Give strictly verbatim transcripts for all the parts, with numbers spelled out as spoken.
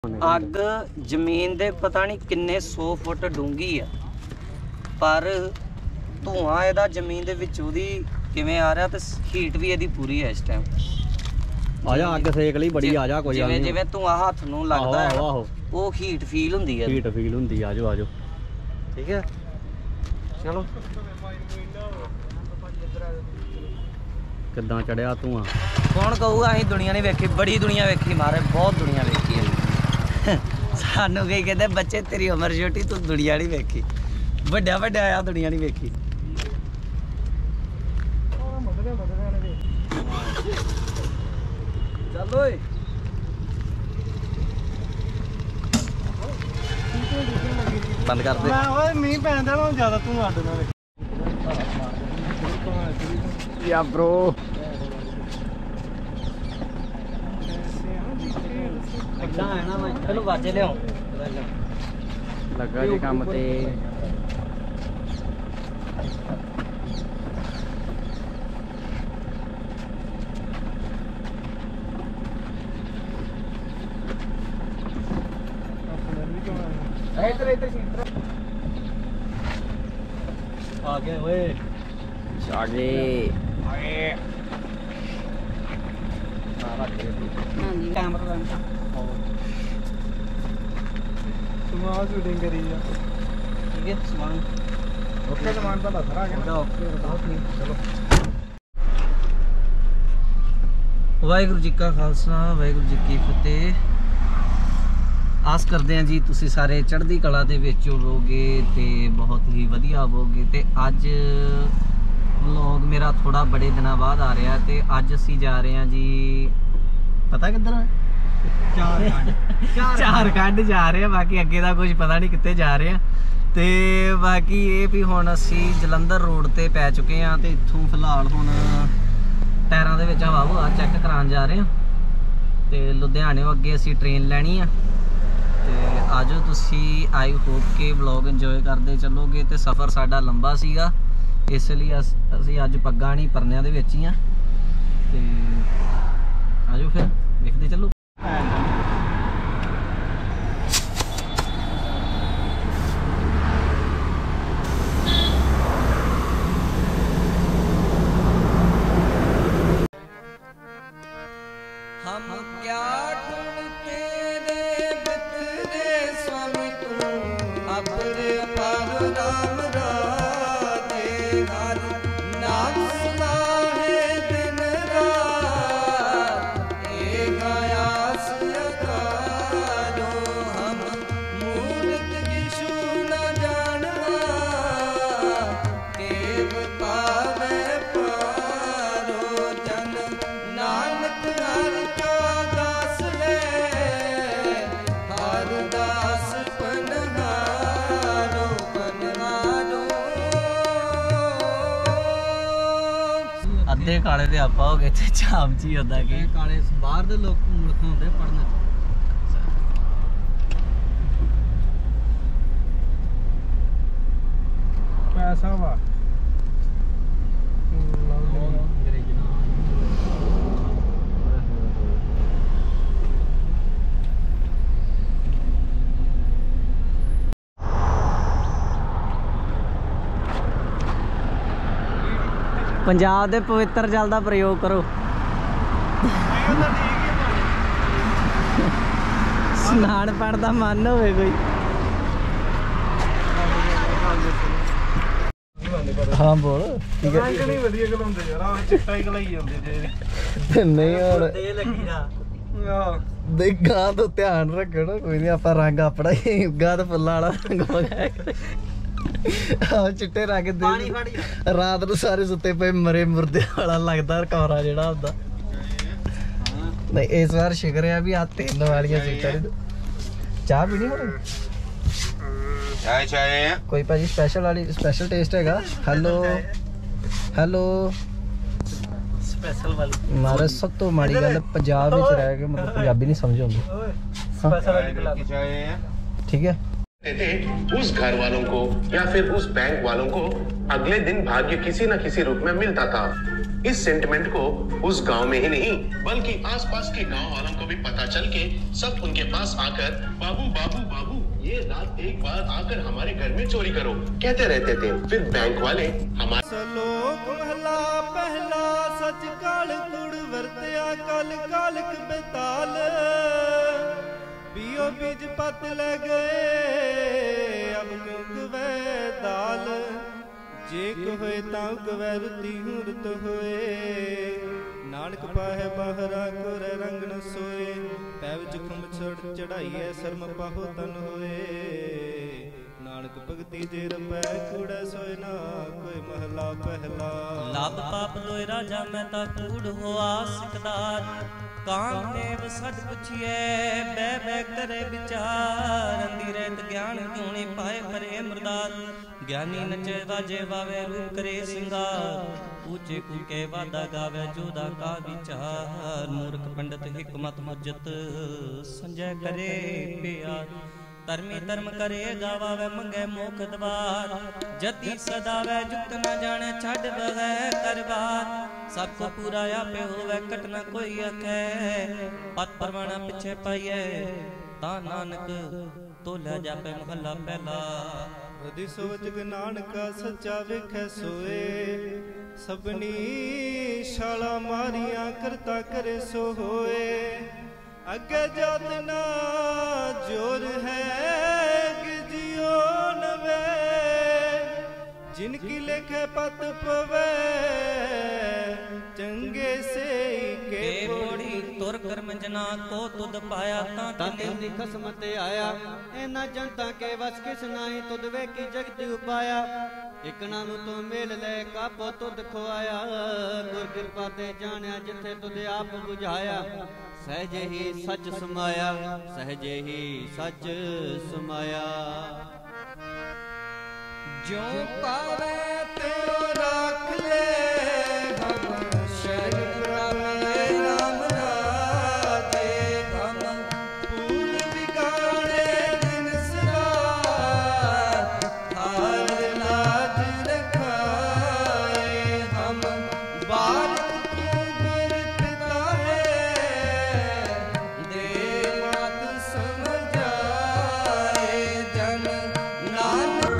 ਅੱਗ ਜ਼ਮੀਨ ਦੇ ਪਤਾ ਨਹੀਂ ਕਿੰਨੇ ਸੌ ਫੁੱਟ ਡੂੰਘੀ ਆ, ਪਰ ਧੂਆਂ ਇਹਦਾ ਜ਼ਮੀਨ ਦੇ ਵਿੱਚ ਉਹਦੀ ਕਿਵੇਂ ਆ ਰਿਹਾ ਤੇ ਹੀਟ ਵੀ ਇਹਦੀ ਪੂਰੀ ਹੈ ਇਸ ਟਾਈਮ। ਆ ਜਾ ਅੱਗ ਸੇਕ ਲਈ ਬੜੀ, ਆ ਜਾ ਕੋਈ ਜਿਵੇਂ ਜਿਵੇਂ ਧੂਆਂ ਹੱਥ ਨੂੰ ਲੱਗਦਾ ਹੈ ਉਹ ਹੀਟ ਫੀਲ ਹੁੰਦੀ ਹੈ, ਹੀਟ ਫੀਲ ਹੁੰਦੀ। ਆ ਜਾਓ ਆ ਜਾਓ, ਠੀਕ ਹੈ ਚਲੋ। ਕਿੱਦਾਂ ਚੜਿਆ ਧੂਆਂ? ਕੌਣ ਕਹੂਗਾ ਅਸੀਂ ਦੁਨੀਆ ਨਹੀਂ ਵੇਖੀ, ਬੜੀ ਦੁਨੀਆ ਵੇਖੀ ਮਾਰੇ, ਬਹੁਤ ਦੁਨੀਆ ਵੇਖੀ ਹੈ। ਸਾਨੂੰ ਕਈ ਕਹਿੰਦੇ ਬੱਚੇ ਤੇਰੀ ਉਮਰ ਛੋਟੀ ਤੂੰ ਦੁਨੀਆ ਨਹੀਂ ਵੇਖੀ, ਵੱਡਾ ਵੱਡਾ ਆ ਦੁਨੀਆ ਨਹੀਂ ਵੇਖੀ। ਚੱਲ ਓਏ ਬੰਦ ਕਰ ਦੇ ਓਏ, ਮੀਂਹ ਪੈਂਦਾ ਨਾ ਜ਼ਿਆਦਾ ਤੂੰ ਅੱਡ ਨਾ ਯਾ ਬ్రో। ਇੱਦਾਂ ਹੈ ਨਾ, ਮੈਂ ਚਲੋ ਵਾਜੇ ਲਿਆਓ ਲੱਗਾ ਜੀ ਕੰਮ ਤੇ। ਇੱਧਰ ਇੱਧਰ ਸੀਟ ਆ ਗਏ ਓਏ, ਆ ਗਏ। ਹਾਂਜੀ ਕੈਮਰਾ ਸਮਾਨ ਸ਼ੂਟਿੰਗ ਕਰੀ ਜਾ, ਠੀਕ ਹੈ ਸਮਾਨ ਓਕੇ। ਸਮਾਨ ਤਾਂ ਲੱਗ ਰਿਹਾ ਹੈ, ਓਕੇ ਬਤਾਓ ਚਲੋ। ਵਾਹਿਗੁਰੂ ਜੀ ਕਾ ਖਾਲਸਾ ਵਾਹਿਗੁਰੂ ਜੀ ਕੀ ਫਤਿਹ। ਆਸ ਕਰਦੇ ਹਾਂ ਜੀ ਤੁਸੀਂ ਸਾਰੇ ਚੜ੍ਹਦੀ ਕਲਾ ਦੇ ਵਿੱਚ ਹੋਵੋਗੇ ਤੇ ਬਹੁਤ ਹੀ ਵਧੀਆ ਹੋਵੋਗੇ। ਤੇ ਅੱਜ ਵਲੌਗ ਮੇਰਾ ਥੋੜਾ ਬੜੇ ਦਿਨਾਂ ਬਾਅਦ ਆ ਰਿਹਾ ਤੇ ਅੱਜ ਅਸੀਂ ਜਾ ਰਹੇ ਹਾਂ ਜੀ, ਪਤਾ ਕਿੱਧਰ ਹੈ? ਚਾਰ ਚਾਰ ਕੰਡ ਜਾ ਰਹੇ ਆ, ਬਾਕੀ ਅੱਗੇ ਦਾ ਕੁਝ ਪਤਾ ਨਹੀਂ ਕਿੱਥੇ ਜਾ ਰਹੇ ਆ। ਤੇ ਬਾਕੀ ਇਹ ਵੀ ਹੁਣ ਅਸੀਂ ਜਲੰਧਰ ਰੋਡ ਤੇ ਪੈ ਚੁੱਕੇ ਆ ਤੇ ਇੱਥੋਂ ਫਿਲਹਾਲ ਹੁਣ ਟਾਇਰਾਂ ਦੇ ਵਿੱਚ ਹਵਾ ਹੁਆ ਚੈੱਕ ਕਰਾਉਣ ਜਾ ਰਹੇ ਆ ਤੇ ਲੁਧਿਆਣਿਓਂ ਅੱਗੇ ਅਸੀਂ ਟ੍ਰੇਨ ਲੈਣੀ ਆ। ਤੇ ਆਜੋ ਤੁਸੀਂ, ਆਈ ਹੋਪ ਕਿ ਵਲੌਗ ਇੰਜੋਏ ਕਰਦੇ ਚੱਲੋਗੇ। ਤੇ ਸਫ਼ਰ ਸਾਡਾ ਲੰਬਾ ਸੀਗਾ, ਇਸ ਲਈ ਅਸੀਂ ਅੱਜ ਪੱਗਾਂ ਨਹੀਂ ਪਰਨਿਆਂ ਦੇ ਵਿੱਚ ਹੀ ਆ। ਤੇ ਆਜੋ ਫਿਰ ਵੇਖਦੇ ਚੱਲੋ। हम क्या ढूंढते रे बितरे स्वामी तू अपने पार राम राधे हर नाम सुना है दिन रात एक आयास लगारो हम मूर्त किशु न जानवा देव पावे पारो जन नानक हर ਅੱਧੇ ਕਾਲੇ ਦੇ ਆਪਾਂ ਹੋ ਗਏ ਤੇ ਚਾਮ ਜੀ ਹੁੰਦਾ ਕਿ ਕਾਲੇ ਬਾਹਰ ਦੇ ਲੋਕ ਮੁਲਕ ਹੁੰਦੇ ਪੜਨ ਪੈਸਾ ਵਾ ਪੰਜਾਬ ਦੇ ਪਵਿੱਤਰ ਜਲ ਦਾ ਪ੍ਰਯੋਗ ਕਰੋ। ਸਨਾਨ ਪਾਣ ਦਾ ਮਨ ਹੋਵੇ ਕੋਈ। ਹਾਂ ਬੋਲ। ਠੀਕ ਹੈ ਨਹੀਂ ਵਧੀਆ ਗਲਾਉਂਦੇ ਯਾਰ, ਆ ਚਿੱਟਾ ਹੀ ਗਲਾਈ ਜਾਂਦੇ ਜੇ। ਨਹੀਂ ਹੁਣ ਤੇ ਲੱਗੀ ਨਾ ਦੇ ਗਾਂ ਤੋਂ ਧਿਆਨ ਰੱਖਣਾ, ਕੋਈ ਨਹੀਂ ਆਪਾਂ ਰੰਗ ਆਪਣਾ ਹੀ ਗਾਂ ਤੋਂ ਫੁੱਲਾਂ ਵਾਲਾ ਰੰਗ ਮੰਗਾਇਆ। ਆ ਚਿੱਟੇ ਰੰਗ ਦੇ ਰਾਤ ਨੂੰ ਸਾਰੇ ਸੁੱਤੇ ਪਏ ਮਰੇ ਮੁਰਦੇ ਵਾਲਾ ਲੱਗਦਾ ਕਮਰਾ ਜਿਹੜਾ ਹੁੰਦਾ। ਨਹੀਂ ਇਸ ਵਾਰ ਸ਼ੁਕਰ ਆ ਵੀ ਆ ਤਿੰਨ ਵਾਲੀਆਂ ਸੀਟਾਂ ਨੇ। ਚਾਹ ਪੀਣੀ ਹੁਣ? ਚਾਹ ਚਾਹ ਕੋਈ ਭਾਜੀ ਸਪੈਸ਼ਲ ਵਾਲੀ ਸਪੈਸ਼ਲ ਟੇਸਟ ਹੈਗਾ? ਹੈਲੋ ਹੈਲੋ ਸਪੈਸ਼ਲ ਵਾਲੀ ਮਾਰੇ ਸਭ ਤੋਂ ਮਾੜੀ ਗੱਲ ਪੰਜਾਬ ਵਿੱਚ ਰਹਿ ਕੇ ਮਤਲਬ ਪੰਜਾਬੀ ਨਹੀਂ ਸਮਝ ਆਉਂਦੀ। ਸਪੈਸ਼ਲ ਵਾਲੀ ਪਿਲਾ ਦੋ। ठीक है। उस घर वालों को या फिर उस बैंक वालों को अगले दिन भाग्य किसी न किसी रूप में मिलता था। इस सेंटिमेंट को उस गांव में ही नहीं बल्कि आसपास के गांव वालों को भी पता चल के सब उनके पास आकर बाबू बाबू बाबू ये रात एक बार आकर हमारे घर में चोरी करो कहते रहते थे। फिर बैंक वाले हमारे सलोक महला पहला सच काल कुड़ वरत्या कल कालक बेताल पियो बीज पत ले गए अब क्यों वे दाल जे होए ताऊ कवै रुती हुरत होए नानक पाहे बाहरा कोर रंग न सोए पैव जुखम छड़ चढ़ाइए शर्म पाहो तन होए नानक भगति जे रपै कूड़े सोए ना कोई महला पहला लाभ पाप लोए राजा मैं ता कूड़ होआ सिकदार काम ने सद पुछिए बै बै करे विचार अंधी रहत ज्ञान क्यों नहीं पाए परे मरदार ज्ञानी नचे वाजे वावे रूप करे सिंगार ऊंचे कूके वादा गावे जोदा का विचार मूर्ख पंडित हिकमत मुजत संजय करे प्यार धर्मी धर्म करे गावे मंगे मोख द्वार जति सदावे जुक्त न जाने छड़ बगै करबार सबको पूरा आपे होवे कट न कोई अखे पत परवाना पिछे पाइए ता नानक तोला जापे महला पहला वधि सोच नानका सच्चा वेखै सोए सबनी शाला मारिया करता करे सो होए अगे जात ना जोर है कि जियो नवे जिनकी लेखे पत पवे चंगे से के बोड़ी तुर कर्म जना को तुद पाया ताते खसमत आया एना जनता के वस किस नाई तुद वे की जगत उपाया इकना नु तो मेल ले कापो तुद खोआया गुर कृपा ते जानिया जिथे तुद आप बुझाया सहजे ही सच समाया सहजे ही सच समाया जो पावे त्यो राख ले हम शरण प्रभु राम राधे हम फूल बिगाड़े दिन सदा हार लाज रखाए हम बार तू गुर पिता है दे मत समझाए जन नानक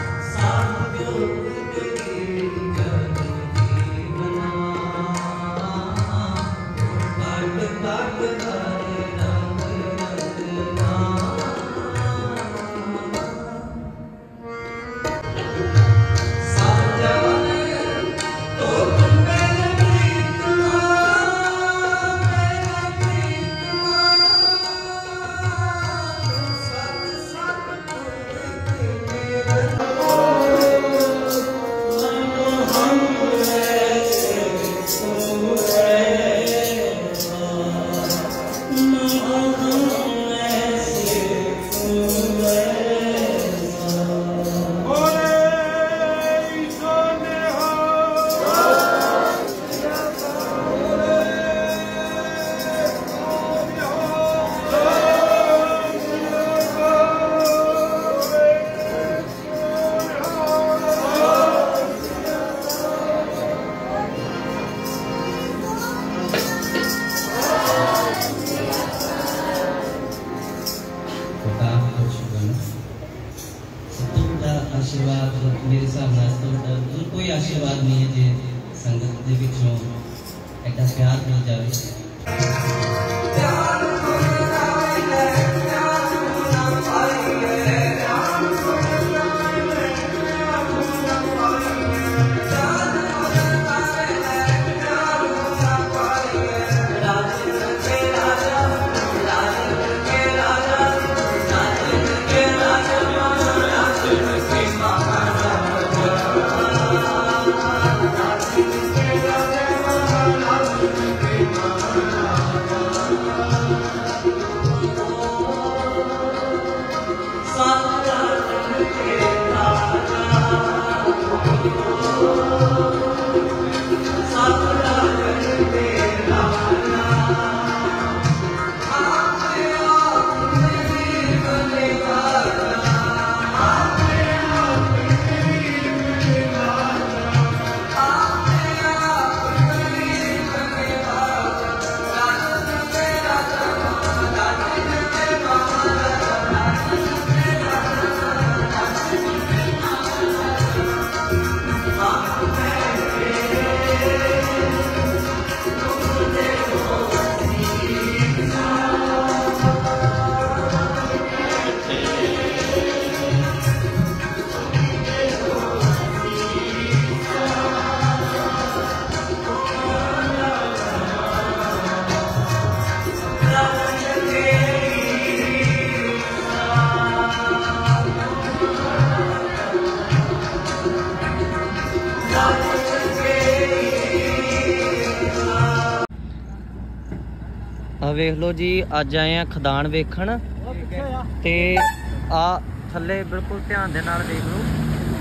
आशीर्वाद मेरे हिसाब से कोई आशीर्वाद नहीं है जे संगत के विचों एडा प्यार मिल जाए। Thank you. ਵੇਖ ਲਓ ਜੀ, ਅੱਜ ਆਏ ਆ ਖਦਾਨ ਵੇਖਣ ਤੇ ਆ ਥੱਲੇ ਬਿਲਕੁਲ ਧਿਆਨ ਦੇ ਨਾਲ ਦੇਖ ਲਓ।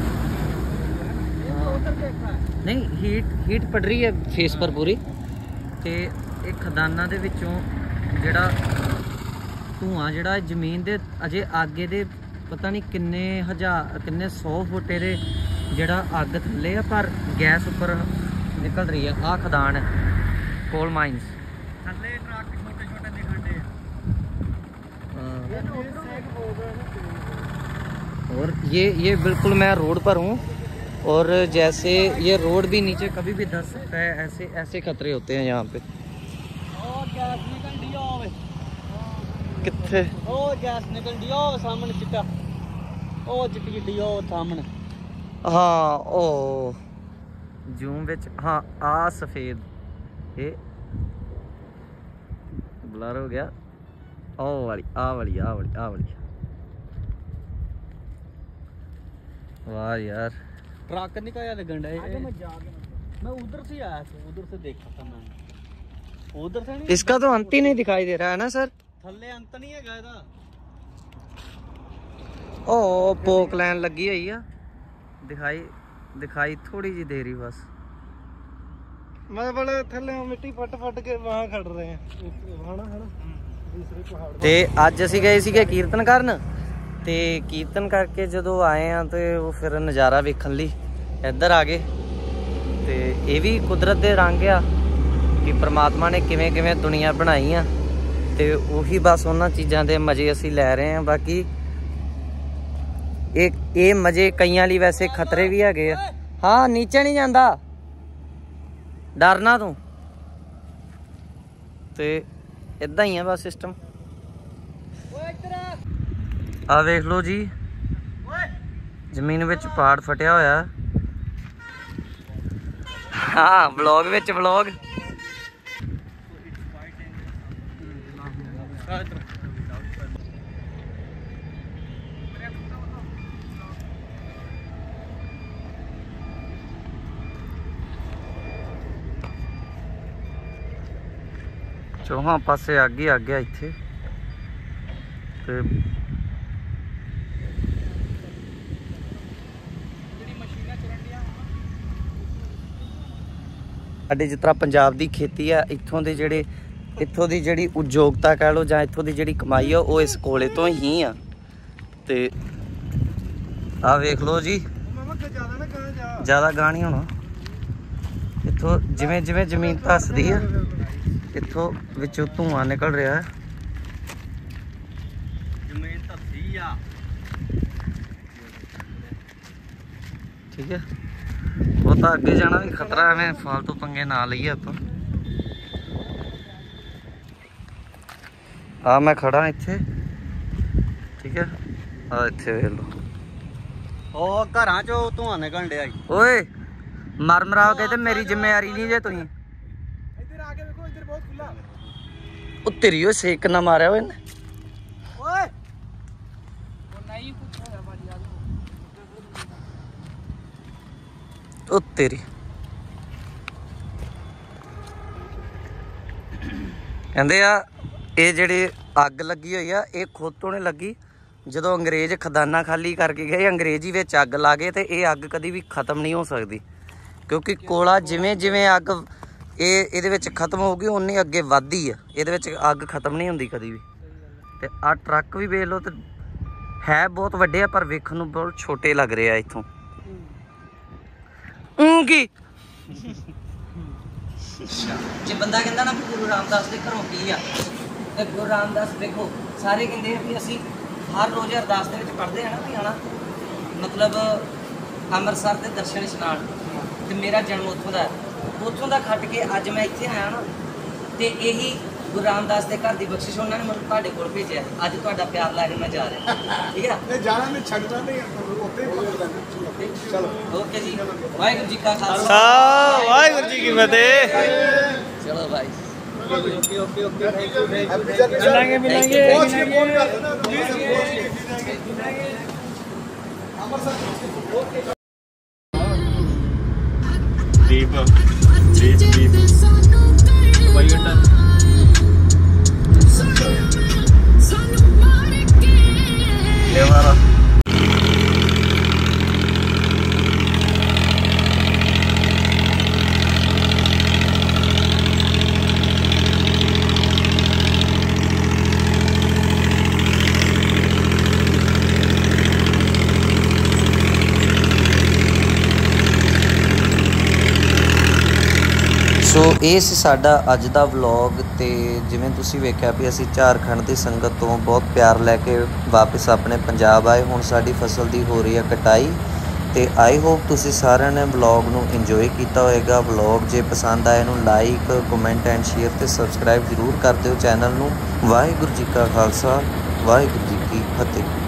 ਨਹੀਂ ਹੀਟ ਹੀਟ ਪੜ ਰਹੀ ਹੈ ਫੇਸ ਪਰ ਪੂਰੀ। ਤੇ ਇਹ ਖਦਾਨਾਂ ਦੇ ਵਿੱਚੋਂ ਜਿਹੜਾ ਧੂਆਂ ਜਿਹੜਾ ਜ਼ਮੀਨ ਦੇ ਅਜੇ ਅੱਗੇ ਦੇ ਪਤਾ ਨਹੀਂ ਕਿੰਨੇ ਹਜ਼ਾਰ ਕਿੰਨੇ ਸੌ ਫੁੱਟ ਇਹਦੇ ਜਿਹੜਾ ਅੱਗ ਥੱਲੇ ਆ, ਪਰ ਗੈਸ ਉੱਪਰ ਨਿਕਲ ਰਹੀ ਆ। ਆਹ ਖਦਾਨ ਹੈ ਕੋਲ ਮਾਈਨਸ। ਥੱਲੇ ਟਰੱਕ ਛੋਟੇ ਛੋਟੇ ਦਿਖਣ ਦੇ। और ये ये बिल्कुल मैं रोड पर हूँ और जैसे ये रोड भी नीचे कभी भी धस सकता है, ऐसे ऐसे खतरे होते हैं यहाँ पे। ਗੈਸ ਨਿਕਲ ਡੀ ਹੋਵੇ कित्थे ਉਹ ਗੈਸ ਨਿਕਲ ਡੀ ਉਹ ਸਾਹਮਣੇ ਚਿੱਟਾ ਉਹ ਚਿੱਟੀ ਚਿੱਟੀ ਉਹ ਸਾਹਮਣੇ। हाँ ओ जूम विच हाँ आ सफेद ये ब्लर हो गया। ओ वाली आ वाली आ वाली आ वाली वाह यार ट्रक निकाया लगन डे। मैं मैं उधर से आया था, उधर से देखा था मैं, उधर से नहीं। इसका तो अंत ही नहीं दिखाई दे रहा है ना सर। थल्ले अंत नहीं है गया था। ओ पोक लाइन लगी हुई है, दिखाई दिखाई थोड़ी जी देरी बस। मैं बड़े थल्ले मिट्टी फट फट के वहां खड़ रहे हैं हाना हाना दूसरे पहाड़ ਤੇ ਅੱਜ ਅਸੀਂ ਗਏ ਸੀਗੇ ਕੀਰਤਨ ਕਰਨ ਤੇ ਕੀਰਤਨ ਕਰਕੇ ਜਦੋਂ ਆਏ ਆ ਤੇ ਉਹ ਫਿਰ ਨਜ਼ਾਰਾ ਵੇਖਣ ਲਈ ਇੱਧਰ ਆ ਗਏ। ਤੇ ਇਹ ਵੀ ਕੁਦਰਤ ਦੇ ਰੰਗ ਆ ਕਿ ਪ੍ਰਮਾਤਮਾ ਨੇ ਕਿਵੇਂ ਕਿਵੇਂ ਦੁਨੀਆ ਬਣਾਈ ਆ ਤੇ ਉਹੀ ਬਸ ਉਹਨਾਂ ਚੀਜ਼ਾਂ ਦੇ ਮਜ਼ੇ ਅਸੀਂ ਲੈ ਰਹੇ ਆ। ਬਾਕੀ ਇਹ ਇਹ ਮਜ਼ੇ ਕਈਆਂ ਲਈ ਵੈਸੇ ਖਤਰੇ ਵੀ ਹੈਗੇ ਆ। ਹਾਂ ਨੀਚੇ ਨਹੀਂ ਜਾਂਦਾ, ਡਰਨਾ ਤੂੰ। ਤੇ ਇਦਾਂ ਹੀ ਆ ਬਸ ਸਿਸਟਮ। ਆ ਵੇਖ ਲਓ ਜੀ, ਜ਼ਮੀਨ ਵਿੱਚ ਪਾੜ ਫਟਿਆ ਹੋਇਆ। ਹਾਂ ਵਲੌਗ ਵਿੱਚ ਵਲੌਗ। ਚੌਹਾਂ ਪਾਸੇ ਅੱਗ ਹੀ ਅੱਗ ਆ ਇੱਥੇ। ਤੇ ਸਾਡੇ ਜਿਸ ਤਰ੍ਹਾਂ ਪੰਜਾਬ ਦੀ ਖੇਤੀ ਆ, ਇੱਥੋਂ ਦੇ ਜਿਹੜੇ ਇੱਥੋਂ ਦੀ ਜਿਹੜੀ ਉਦਯੋਗਤਾ ਕਹਿ ਲਓ ਜਾਂ ਇੱਥੋਂ ਦੀ ਜਿਹੜੀ ਕਮਾਈ ਆ ਉਹ ਇਸ ਕੋਲੇ ਤੋਂ ਹੀ ਆ। ਤੇ ਆ ਵੇਖ ਲਓ ਜੀ, ਜ਼ਿਆਦਾ ਗਾਹ ਨਹੀਂ ਹੋਣਾ। ਇੱਥੋਂ ਜਿਵੇਂ ਜਿਵੇਂ ਜ਼ਮੀਨ ਧੱਸਦੀ ਆ, ਇੱਥੋਂ ਵਿੱਚੋਂ ਧੂਆਂ ਨਿਕਲ ਰਿਹਾ ਹੈ। ਜ਼ਮੀਨ ਧੱਸੀ ਆ। ਠੀਕ ਹੈ, ਉਹ ਤਾਂ ਅੱਗੇ ਜਾਣਾ ਵੀ ਖਤਰਾ, ਐਵੇਂ ਫਾਲਤੂ ਪੰਗੇ ਨਾ ਲਈਏ ਆਪਾਂ। ਆ ਮੈਂ ਖੜਾ ਇੱਥੇ, ਠੀਕ ਹੈ। ਆ ਇੱਥੇ ਵੇਖ ਲਓ, ਉਹ ਘਰਾਂ ਚੋਂ ਧੂਆਂ ਨਿਕਲਣ ਡਿਆ। ਓਏ ਮਰ ਮਰਾ ਕੇ ਤੇ ਮੇਰੀ ਜ਼ਿੰਮੇਵਾਰੀ ਨਹੀਂ ਜੇ ਤੁਸੀਂ। ਇੱਧਰ ਆ ਕੇ ਵੇਖੋ, ਇੱਧਰ ਬਹੁਤ ਖੁੱਲਾ। ਉਹ ਤੇਰੀ ਉਹ ਸੇਕ ਨਾ ਮਾਰਿਆ ਹੋਏ ਨੇ। ਓਏ ਉਹ ਨਹੀਂ ਕੁਛ ਹੋਇਆ ਭਾਜੀ ਆ। ਉਹ ਤੇਰੀ ਕਹਿੰਦੇ ਆ ਇਹ ਜਿਹੜੇ ਅੱਗ ਲੱਗੀ ਹੋਈ ਆ ਇਹ ਖੁਦ ਤੋਂ ਨਹੀਂ ਲੱਗੀ। ਜਦੋਂ ਅੰਗਰੇਜ਼ ਖਦਾਨਾ ਖਾਲੀ ਕਰਕੇ ਗਏ, ਅੰਗਰੇਜ਼ੀ ਵਿੱਚ ਅੱਗ ਲਾ ਗਏ ਤੇ ਇਹ ਅੱਗ ਕਦੀ ਵੀ ਖਤਮ ਨਹੀਂ ਹੋ ਸਕਦੀ, ਕਿਉਂਕਿ ਕੋਲਾ ਜਿਵੇਂ ਜਿਵੇਂ ਅੱਗ ਇਹ ਇਹਦੇ ਵਿੱਚ ਖਤਮ ਹੋਊਗੀ ਉਨੀ ਅੱਗੇ ਵੱਧਦੀ ਆ। ਇਹਦੇ ਵਿੱਚ ਅੱਗ ਖਤਮ ਨਹੀਂ ਹੁੰਦੀ ਕਦੀ ਵੀ। ਤੇ ਆਹ ਟਰੱਕ ਵੀ ਵੇਖ ਲਓ, ਤੇ ਹੈ ਬਹੁਤ ਵੱਡੇ ਆ ਪਰ ਵੇਖਣ ਨੂੰ ਬਹੁਤ ਛੋਟੇ ਲੱਗ ਰਹੇ ਆ ਇੱਥੋਂ। ਉਂਗੀ ਜੇ ਬੰਦਾ ਕਹਿੰਦਾ ਨਾ ਵੀ ਗੁਰੂ ਰਾਮਦਾਸ ਦੇ ਘਰੋਂ ਕੀ ਆ, ਤੇ ਗੁਰੂ ਰਾਮਦਾਸ ਦੇਖੋ ਸਾਰੇ ਕਹਿੰਦੇ ਆ ਵੀ ਅਸੀਂ ਹਰ ਰੋਜ਼ ਅਰਦਾਸ ਦੇ ਵਿੱਚ ਪੜ੍ਹਦੇ ਆ ਨਾ ਵੀ ਆਣਾ ਮਤਲਬ ਅੰਮ੍ਰਿਤਸਰ ਦੇ ਦਰਸ਼ਨ ਇਸ਼ਨਾਨ, ਤੇ ਮੇਰਾ ਜਨਮ ਉੱਥੋਂ ਦਾ, ਉੱਥੋਂ ਦਾ ਖੱਟ ਕੇ ਅੱਜ ਮੈਂ ਇੱਥੇ ਆਇਆ ਨਾ, ਤੇ ਇਹੀ ਗੁਰੂ ਰਾਮਦਾਸ ਦੇ ਘਰ ਦੀ ਬਖਸ਼ਿਸ਼ ਉਹਨਾਂ ਨੇ ਮੈਨੂੰ ਤੁਹਾਡੇ ਕੋਲ ਭੇਜਿਆ। ਅੱਜ ਤੁਹਾਡਾ ਪਿਆਰ ਲੈ ਕੇ ਮੈਂ ਜਾ ਰਿਹਾ, ਠੀਕ ਹੈ। ਨਹੀਂ ਜਾਣਾ ਨਹੀਂ, ਛੱਡਣਾ ਨਹੀਂ, ਉੱਥੇ ਹੀ ਪਹੁੰਚਦਾ। ਚਲੋ ਓਕੇ ਜੀ, ਵਾਹਿਗੁਰੂ ਜੀ ਕਾ ਖਾਲਸਾ, ਵਾਹਿਗੁਰੂ ਜੀ ਕੀ ਫਤਿਹ। ਚਲੋ ਭਾਈ, okay okay okay, thank you ਮਿਲਾਂਗੇ ਮਿਲਾਂਗੇ ਦੀਪ ਦੀਪ ਦੀਪ ਬਾਈ ਘੰਟਾ ये वाला ਸੋ ਇਹ ਸੀ ਸਾਡਾ ਅੱਜ ਦਾ ਵਲੌਗ। ਤੇ ਜਿਵੇਂ ਤੁਸੀਂ ਵੇਖਿਆ ਵੀ ਅਸੀਂ ਝਾਰਖੰਡ ਦੀ ਸੰਗਤ ਤੋਂ ਬਹੁਤ ਪਿਆਰ ਲੈ ਕੇ ਵਾਪਸ ਆਪਣੇ ਪੰਜਾਬ ਆਏ। ਹੁਣ ਸਾਡੀ ਫਸਲ ਦੀ ਹੋ ਰਹੀ ਹੈ ਕਟਾਈ ਤੇ ਆਈ ਹੋਪ ਤੁਸੀਂ ਸਾਰਿਆਂ ਨੇ ਵਲੌਗ ਨੂੰ ਇੰਜੋਏ ਕੀਤਾ ਹੋਵੇਗਾ। ਵਲੌਗ ਜੇ ਪਸੰਦ ਆਏ ਨੂੰ ਲਾਈਕ ਕਮੈਂਟ ਐਂਡ ਸ਼ੇਅਰ ਤੇ ਸਬਸਕ੍ਰਾਈਬ ਜ਼ਰੂਰ ਕਰ ਦਿਓ ਚੈਨਲ ਨੂੰ। ਵਾਹਿਗੁਰੂ ਜੀ ਕਾ ਖਾਲਸਾ ਵਾਹਿਗੁਰੂ ਜੀ ਕੀ ਫਤਿਹ।